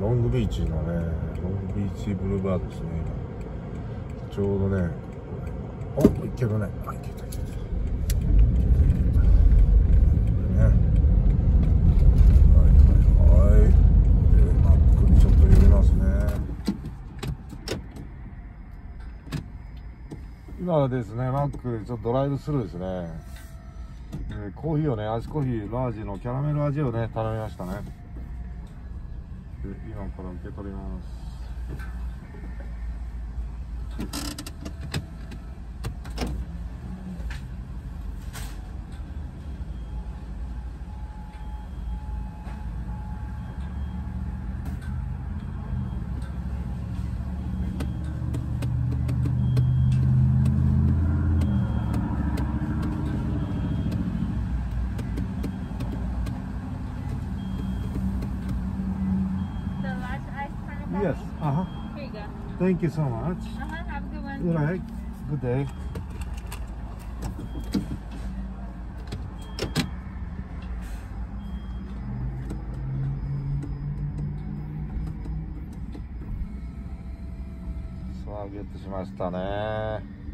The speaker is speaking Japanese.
ロングビーチのね、ロングビーチブルーバードですね。今ちょうどね、お、いけるね。あ、いけたいけた。今はですね、マックでちょっとドライブスルーですね。コーヒーをね、アイスコーヒーラージのキャラメル味をね、頼みましたね。で、今から受け取ります。Yes. Uh-huh. Here you go. Thank you so much. Have a good one. Good night. Good day. さあ、ゲットしましたね。